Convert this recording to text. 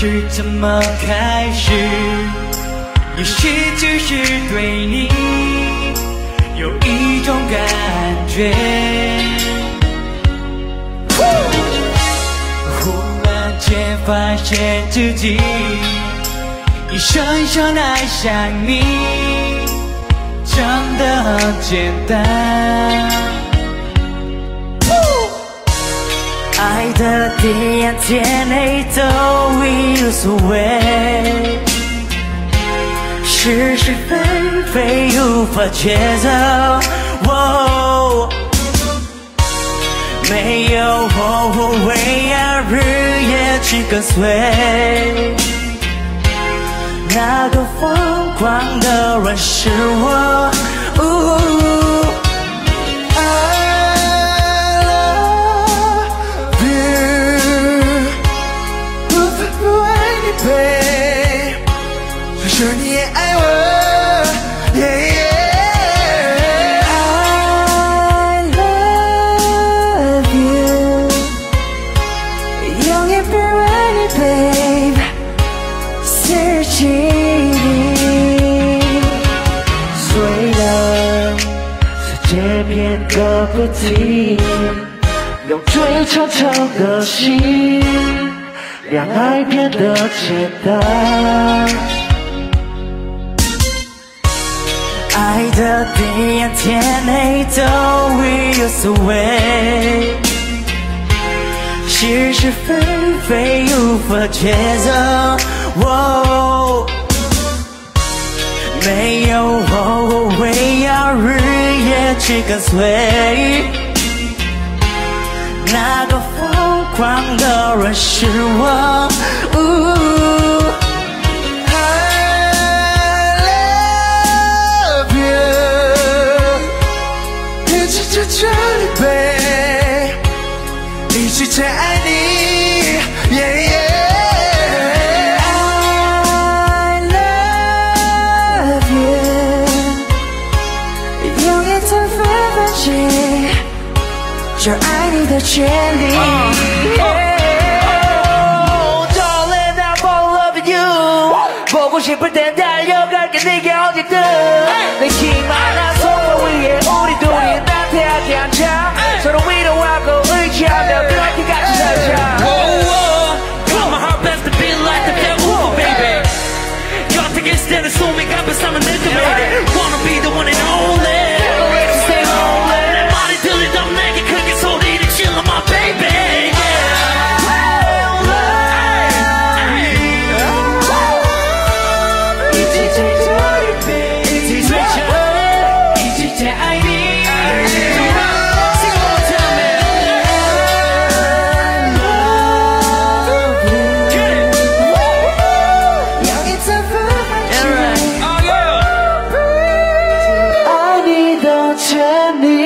是怎么开始？也许只是对你有一种感觉。忽然间发现自己一生生爱上你，真的很简单。爱的点点泪都无所谓，是是非非无法抉择。没有我会让日夜去跟随，那个疯狂的人是我。是你也爱我 I love you 永远不为你 babe 失去你。虽然世界变个不停，用最长长的心让爱变得简单。爱的点点泪都无所谓，是是非非无法抉择。没有我会要日夜去跟随，那个疯狂的人是我。在这里背，一直在爱你 I love you 永远在分析这爱你的权利。Darling, I fall in love with you 보고 싶을 땐 달려갈게 네게 어디든 내 힘만 한 손 위에 우리 둘이 나태하지 않자 서로 위로하고 의지하며 그렇게 같이 살자. Got my heart best to be like the devil, baby. 곁에 계실 때는 숨이 가쁘사면 늦으면 wanna be the one and only. Stay lonely. 내 말이 들리던 내게 크게 소리를 질러 my baby. I need the